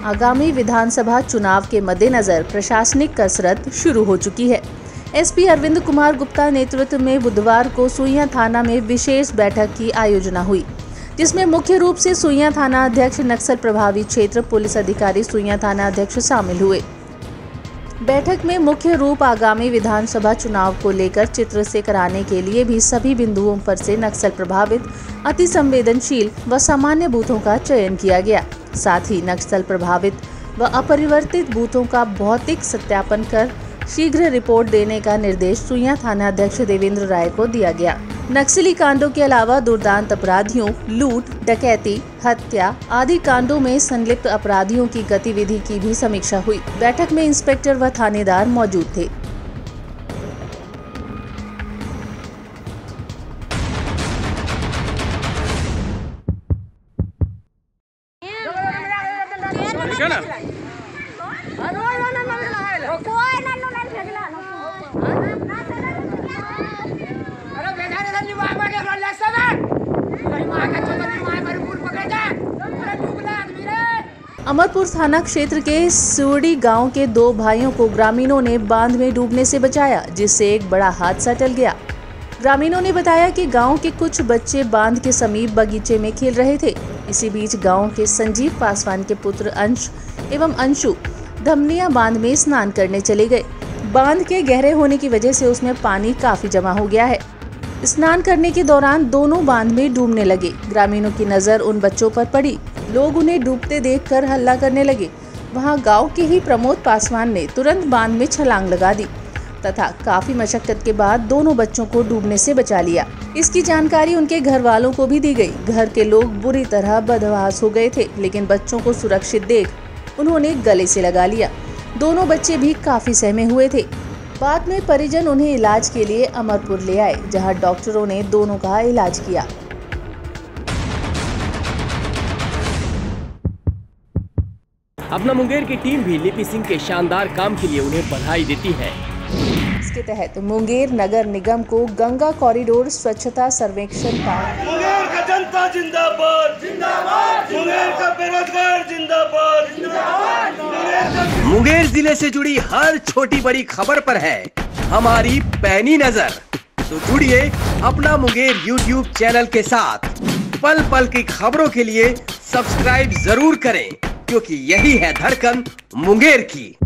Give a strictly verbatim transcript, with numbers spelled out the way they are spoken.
आगामी विधानसभा चुनाव के मद्देनजर प्रशासनिक कसरत शुरू हो चुकी है। एसपी अरविंद कुमार गुप्ता नेतृत्व में बुधवार को सुइयां थाना में विशेष बैठक की आयोजना हुई, जिसमें मुख्य रूप से सुइयां थाना अध्यक्ष, नक्सल प्रभावित क्षेत्र पुलिस अधिकारी, सुइयां थाना अध्यक्ष शामिल हुए। बैठक में मुख्य रूप आगामी विधानसभा चुनाव को लेकर चित्र से कराने के लिए भी सभी बिंदुओं पर से नक्सल प्रभावित, अति संवेदनशील व सामान्य बूथों का चयन किया गया। साथ ही नक्सल प्रभावित व अपरिवर्तित बूथों का भौतिक सत्यापन कर शीघ्र रिपोर्ट देने का निर्देश सुइयां थाना अध्यक्ष देवेंद्र राय को दिया गया। नक्सली कांडों के अलावा दुर्दांत अपराधियों, लूट, डकैती, हत्या आदि कांडों में संलिप्त अपराधियों की गतिविधि की भी समीक्षा हुई। बैठक में इंस्पेक्टर व थानेदार मौजूद थे। अमरपुर थाना क्षेत्र के सुरडी गांव के दो भाइयों को ग्रामीणों ने बांध में डूबने से बचाया, जिससे एक बड़ा हादसा टल गया। ग्रामीणों ने बताया कि गांव के कुछ बच्चे बांध के समीप बगीचे में खेल रहे थे। इसी बीच गांव के संजीव पासवान के पुत्र अंश एवं अंशु धमनिया बांध में स्नान करने चले गए। बांध के गहरे होने की वजह से उसमें पानी काफी जमा हो गया है। स्नान करने के दौरान दोनों बांध में डूबने लगे। ग्रामीणों की नजर उन बच्चों पर पड़ी। लोग उन्हें डूबते देखकर हल्ला करने लगे। वहां गांव के ही प्रमोद पासवान ने तुरंत बांध में छलांग लगा दी तथा काफी मशक्कत के बाद दोनों बच्चों को डूबने से बचा लिया। इसकी जानकारी उनके घर वालों को भी दी गई। घर के लोग बुरी तरह बदहवास हो गए थे, लेकिन बच्चों को सुरक्षित देख उन्होंने गले से लगा लिया। दोनों बच्चे भी काफी सहमे हुए थे। बाद में परिजन उन्हें इलाज के लिए अमरपुर ले आए, जहां डॉक्टरों ने दोनों का इलाज किया। अपना मुंगेर की टीम भी लिपि सिंह के शानदार काम के लिए उन्हें बधाई देती है। इसके तहत मुंगेर नगर निगम को गंगा कॉरिडोर स्वच्छता सर्वेक्षण का मुंगेर का जनता जिंदाबाद, जिंदाबाद, मुंगेर का बेरोजगार जिंदाबाद, जिंदाबाद। मुंगेर जिले से जुड़ी हर छोटी बड़ी खबर पर है हमारी पैनी नजर। तो जुड़िए अपना मुंगेर यूट्यूब चैनल के साथ। पल पल की खबरों के लिए सब्सक्राइब जरूर करें, क्योंकि यही है धड़कन मुंगेर की।